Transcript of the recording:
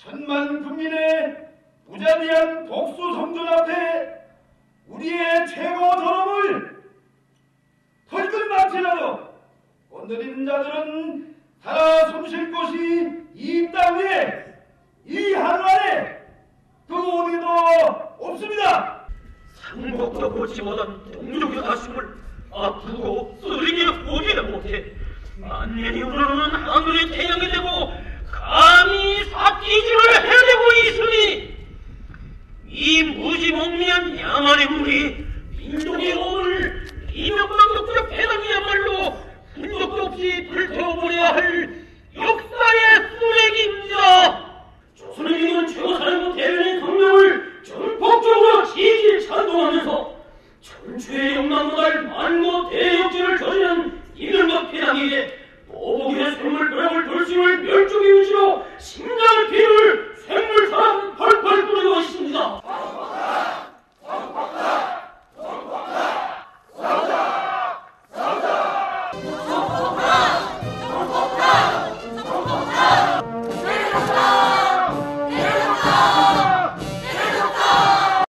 천만 국민의 무자비한 복수 성전 앞에 우리의 최고 존엄을 털끝마치라도 건드리는 자들은 살아 숨쉴 곳이 이 땅 위에 이 하늘 안에 그 어디도 없습니다. 상복도 보지 못한 동족의 가슴을 아프고 쓰리게 보지를 못해 만년이 우러르는 하늘의 태양이 되고 감히